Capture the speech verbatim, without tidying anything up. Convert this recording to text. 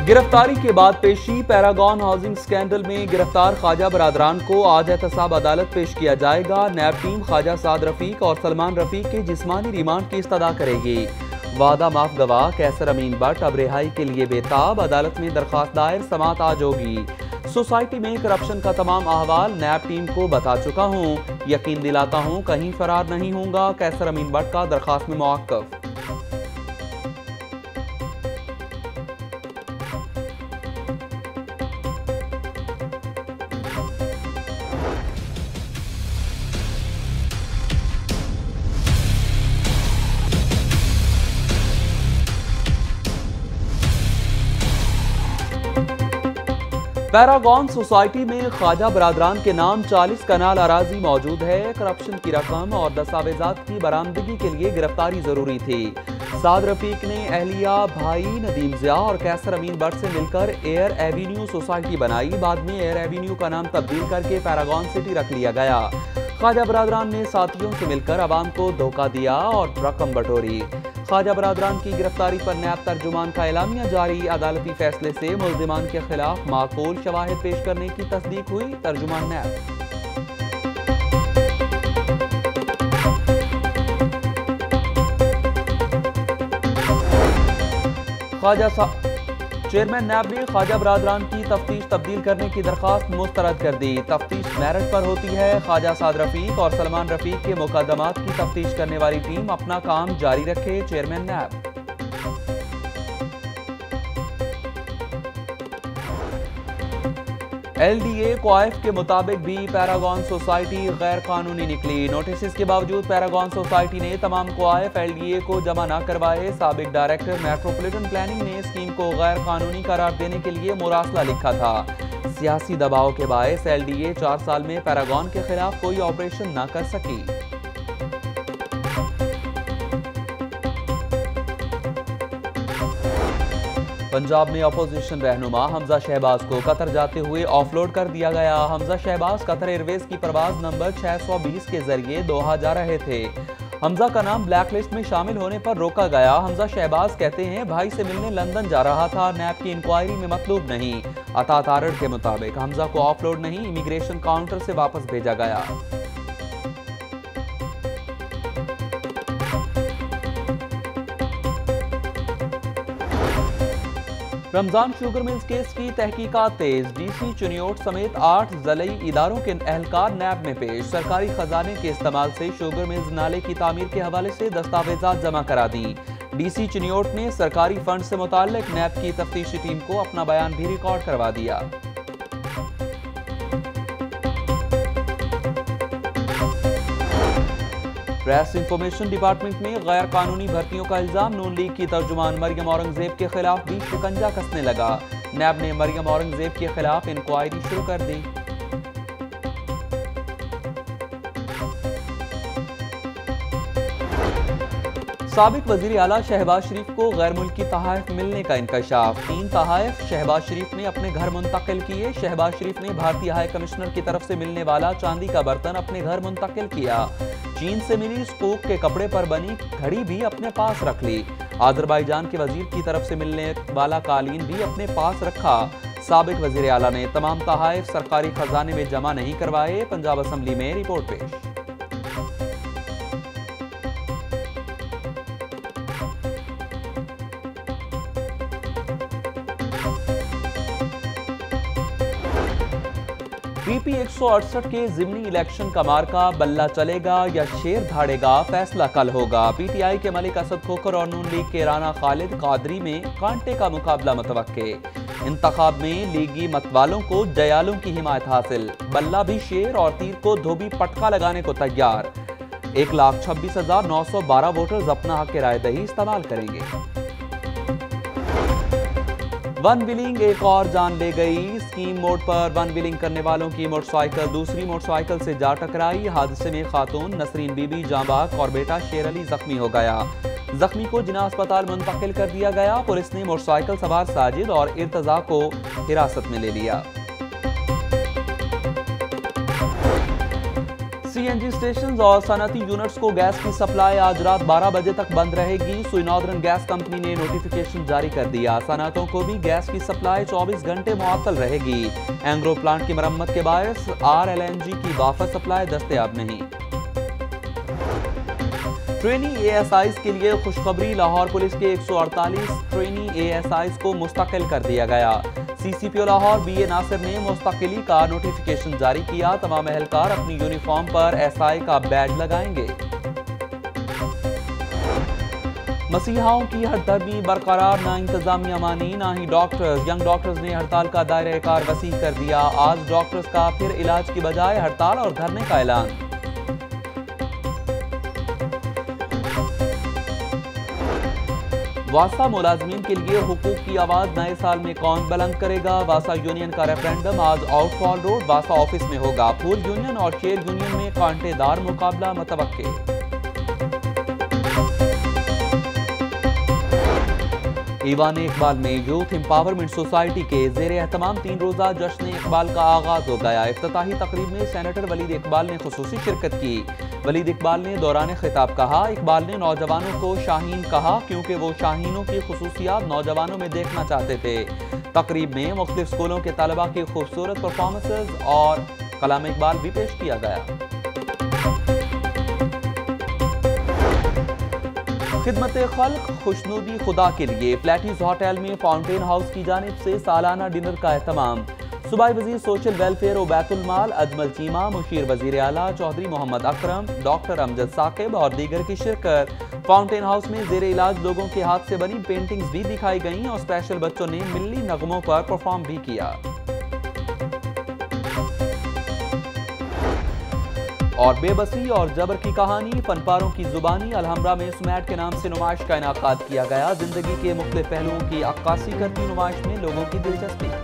गिरफ्तारी के बाद पेशी। पैरागॉन हाउसिंग स्कैंडल में गिरफ्तार ख्वाजा बरादरान को आज एहतसाब अदालत पेश किया जाएगा। नैब टीम ख्वाजा साद रफीक और सलमान रफीक के जिस्मानी रिमांड की इस्तदा करेगी। वादा माफ गवाह कैसर अमीन बट अब रिहाई के लिए बेताब। अदालत में दरखास्त दायर, समात आज होगी। सोसाइटी में करप्शन का तमाम अहवाल नैब टीम को बता चुका हूँ, यकीन दिलाता हूँ कहीं फरार नहीं होगा। कैसर अमीन बट का दरखास्त में मौक़िफ़। पैरागॉन सोसाइटी में ख्वाजा बरादरान के नाम चालीस कनाल अराजी मौजूद है। करप्शन की रकम और दस्तावेजात की बरामदगी के लिए गिरफ्तारी जरूरी थी। साद रफीक ने अहलिया, भाई नदीम ज़िया और कैसर अमीन बट से मिलकर एयर एवेन्यू सोसाइटी बनाई। बाद में एयर एवेन्यू का नाम तब्दील करके पैरागॉन सिटी रख लिया गया। ख्वाजा बरादरान ने साथियों से मिलकर अवाम को धोखा दिया और रकम बटोरी। ख्वाजा बरादरान की गिरफ्तारी पर नैब तर्जुमान का एलामिया जारी। अदालती फैसले से मुल्जिमान के खिलाफ माकूल शवाहिद पेश करने की तस्दीक हुई। तर्जुमान नैब। ख्वाजा चेयरमैन नैब ने ख्वाजा बरादरान की तफ्तीश तब्दील करने की दरखास्त मुस्तरद कर दी। तफ्तीश मेरिट पर होती है। ख्वाजा साद रफीक और सलमान रफीक के मुकदमात की तफ्तीश करने वाली टीम अपना काम जारी रखे। Chairman NAB. L D A क्वाइफ के मुताबिक भी पैरागॉन सोसाइटी गैर कानूनी निकली। नोटिस के बावजूद पैरागॉन सोसाइटी ने तमाम क्वाइफ एल डी ए को जमा न करवाए। साबिक डायरेक्टर मेट्रोपॉलिटन प्लानिंग ने स्कीम को गैर कानूनी करार देने के लिए मुरासला लिखा था। सियासी दबाव के बायस एल डी ए चार साल में पैरागॉन के खिलाफ कोई ऑपरेशन न कर सकी। पंजाब में अपोजिशन रहनुमा हमजा शहबाज को कतर जाते हुए ऑफलोड कर दिया गया। हमजा शहबाज कतर एयरवेज की परवाज नंबर छह सौ बीस के जरिए दोहा जा रहे थे। हमजा का नाम ब्लैकलिस्ट में शामिल होने पर रोका गया। हमजा शहबाज कहते हैं भाई से मिलने लंदन जा रहा था, नैब की इंक्वायरी में मतलूब नहीं। अता तारड़ के मुताबिक हमजा को ऑफलोड नहीं, इमिग्रेशन काउंटर से वापस भेजा गया। रमजान शुगर मिल्स केस की तहकीकात तेज। डीसी चुनियोट समेत आठ जलई इदारों के एहलकार नैब में पेश। सरकारी खजाने के इस्तेमाल से शुगर मिल्स नाले की तामीर के हवाले से दस्तावेजात जमा करा दी। डीसी चुनियोट ने सरकारी फंड से मुताल्लिक नैब की तफ्तीशी टीम को अपना बयान भी रिकॉर्ड करवा दिया। प्रेस इंफॉर्मेशन डिपार्टमेंट में गैर कानूनी भर्तियों का इल्जाम। नून लीग की तर्जुमान मरियम औरंगजेब के खिलाफ भी शिकंजा कसने लगा। नैब ने मरियम औरंगजेब के खिलाफ इंक्वायरी शुरू कर दी। साबिक वजीर आला शहबाज शरीफ को गैर मुल्की तहाइफ मिलने का इंकशाफ। तीन तहाइफ शहबाज शरीफ ने अपने घर मुंतकिल किए। शहबाज शरीफ ने भारतीय हाई कमिश्नर की तरफ से मिलने वाला चांदी का बर्तन अपने घर मुंतकिल किया। चीन से मिली स्कोक के कपड़े पर बनी घड़ी भी अपने पास रख ली। आजरबाईजान के वजीर की तरफ से मिलने वाला कालीन भी अपने पास रखा। साबिक वजीर आला ने तमाम तहाइफ सरकारी खजाने में जमा नहीं करवाए। पंजाब असम्बली में रिपोर्ट पेश। पीपी एक सौ अड़सठ के जिमनी इलेक्शन का मार्का बल्ला चलेगा या शेर धाड़ेगा, फैसला कल होगा। पीटीआई के मलिक असद खोखर और नून लीग के राना खालिद कादरी में कांटे का मुकाबला मुतवक्के। इंतखाब में लीगी मतवालों को दयालों की हिमायत हासिल। बल्ला भी शेर और तीर को धोबी पटका लगाने को तैयार। एक लाख छब्बीस हजार नौ सौ बारह वोटर्स अपना हक राय दही इस्तेमाल करेंगे। वन व्हीलिंग एक और जान ले गई। स्कीम मोड पर वन व्हीलिंग करने वालों की मोटरसाइकिल दूसरी मोटरसाइकिल से जा टकराई। हादसे में खातून नसरीन बीबी जांबाग और बेटा शेर अली जख्मी हो गया। जख्मी को जिना अस्पताल मुंतकिल कर दिया गया। पुलिस ने मोटरसाइकिल सवार साजिद और इर्तजा को हिरासत में ले लिया। सीएनजी स्टेशन और सनती यूनिट्स को गैस की सप्लाई आज रात बारह बजे तक बंद रहेगी। सुई नॉर्दर्न गैस कंपनी ने नोटिफिकेशन जारी कर दिया। सनतों को भी गैस की सप्लाई चौबीस घंटे मुअत्तल रहेगी। एंग्रो प्लांट की मरम्मत के बायस आर एल एन जी की वापस सप्लाई दस्तयाब नहीं। ट्रेनी ए एस आईज के लिए खुशखबरी, लाहौर पुलिस के एक सौ अड़तालीस ट्रेनी ए एस आईज को मुस्तकिल कर दिया गया। C C P O Lahore B A Nasir ने मुस्तकिली का नोटिफिकेशन जारी किया। तमाम एहलकार अपनी यूनिफॉर्म पर एस आई का बैज लगाएंगे। मसीहाओं की हड़धर्मी बरकरार, ना इंतजामिया मानी ना ही डॉक्टर्स। यंग डॉक्टर्स ने हड़ताल का दायरा कार वसी कर दिया। आज डॉक्टर्स का फिर इलाज की बजाय हड़ताल और धरने का ऐलान। वासा मुलाजमीन के लिए हुकूक की आवाज नए साल में कौन बुलंद करेगा? वासा यूनियन का रेफरेंडम आज आउटफॉल रोड वासा ऑफिस में होगा। फूल यूनियन और शेर यूनियन में कांटेदार मुकाबला मुतवक्के। ईवान इकबाल में यूथ एम्पावरमेंट सोसाइटी के जेर एहतमाम तीन रोजा जश्न इकबाल का आगाज हो गया। इफ्तिताही तकरीब में सेनेटर वलीद इकबाल ने खुसूसी शिरकत की। वलीद इकबाल ने दौरान खिताब कहा, इकबाल ने नौजवानों को शाहीन कहा क्योंकि वो शाहीनों की खुसूसियात नौजवानों में देखना चाहते थे। तकरीब में मुख्तलिफ स्कूलों के तलबा की खूबसूरत परफॉर्मेंसेज और कलाम इकबाल भी पेश किया गया। खिदमत खल्क खुशनुदी खुदा के लिए फ्लैटीज होटल में फाउंटेन हाउस की जानिब से सालाना डिनर का एहतमाम। सूबाई वजीर सोशल वेलफेयर और बैतुल माल अजमल चीमा, मुशीर वजीर आला चौधरी मोहम्मद अकरम, डॉक्टर अमजद साकिब और दीगर की शिरकत। फाउंटेन हाउस में जेर इलाज लोगों के हाथ से बनी पेंटिंग्स भी दिखाई गईं और स्पेशल बच्चों ने मिल्ली नगमों पर परफॉर्म भी किया। और बेबसी और जबर की कहानी, फनपारों की जुबानी, अलहमरा में सुमैट के नाम से नुमाइश का इनाकाद किया गया। जिंदगी के मुख्तलिफ पहलुओं की अक्कासी करती नुमाइश में लोगों की दिलचस्पी।